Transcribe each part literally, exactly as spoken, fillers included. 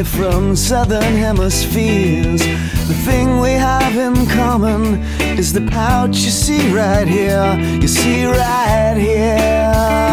from southern hemispheres. The thing we have in common is the pouch you see right here. You see right here.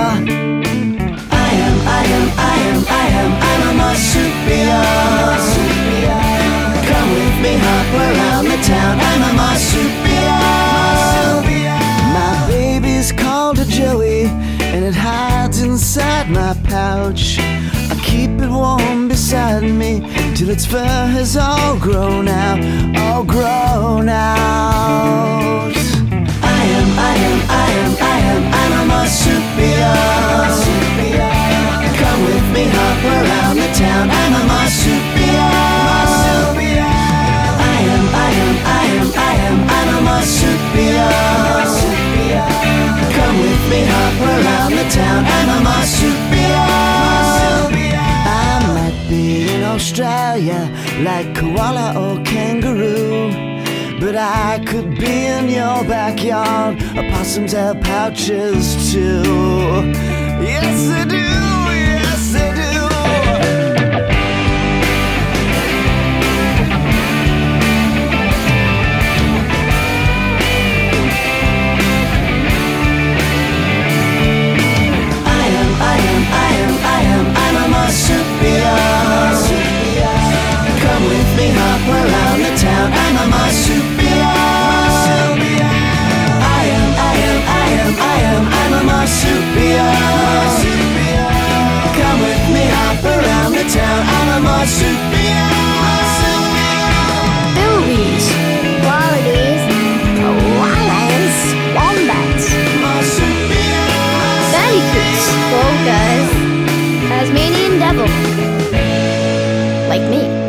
I am, I am, I am, I am, I'm a marsupial. Come with me, hop around the town. I'm a marsupial. My baby's called a Joey, and it hides inside my pouch. I keep it warm beside me till its fur has all grown out, all grown out. I am, I am, I am, I am, I'm a marsupial. Come with me, hop around the town. I'm a marsupial. I am, I am, I am, I am, I'm a marsupial. Come with me, hop around the town. I'm a marsupial. I might be in Australia like koala or kangaroo, but I could be in your backyard. Opossums have pouches too. Yes, they do. Yes, they do. Come with me, hop around the town. I'm a marsupial. I am, I am, I am, I am, I'm a marsupial. Come with me, hop around the town. I'm a marsupial. Bilbies, wallabies, koalas, wombats, Marsupial. bandicoots, orcas, Tasmanian devil, like me.